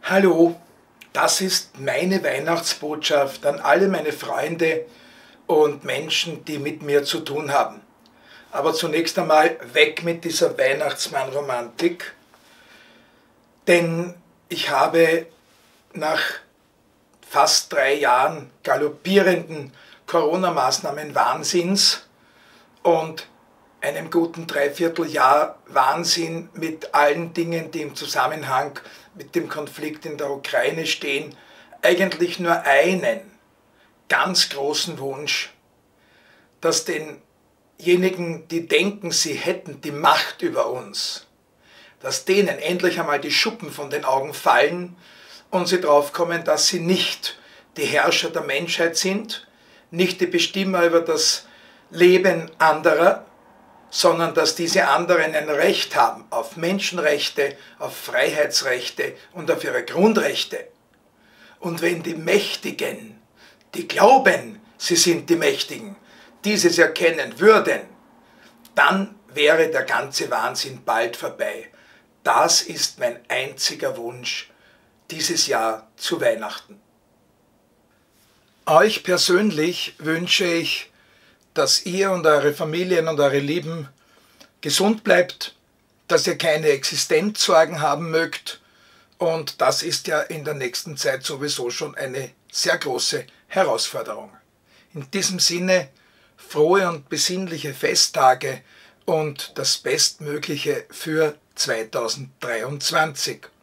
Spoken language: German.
Hallo, das ist meine Weihnachtsbotschaft an alle meine Freunde und Menschen, die mit mir zu tun haben. Aber zunächst einmal weg mit dieser Weihnachtsmann-Romantik, denn ich habe nach fast 3 Jahren galoppierenden Corona-Maßnahmen-Wahnsinns und einem guten Dreivierteljahr Wahnsinn mit allen Dingen, die im Zusammenhang mit dem Konflikt in der Ukraine stehen, eigentlich nur einen ganz großen Wunsch, dass denjenigen, die denken, sie hätten die Macht über uns, dass denen endlich einmal die Schuppen von den Augen fallen und sie draufkommen, dass sie nicht die Herrscher der Menschheit sind, nicht die Bestimmer über das Leben anderer, sondern dass diese anderen ein Recht haben auf Menschenrechte, auf Freiheitsrechte und auf ihre Grundrechte. Und wenn die Mächtigen, die glauben, sie sind die Mächtigen, dieses erkennen würden, dann wäre der ganze Wahnsinn bald vorbei. Das ist mein einziger Wunsch dieses Jahr zu Weihnachten. Euch persönlich wünsche ich, dass ihr und eure Familien und eure Lieben gesund bleibt, dass ihr keine Existenzsorgen haben mögt, und das ist ja in der nächsten Zeit sowieso schon eine sehr große Herausforderung. In diesem Sinne frohe und besinnliche Festtage und das Bestmögliche für 2023.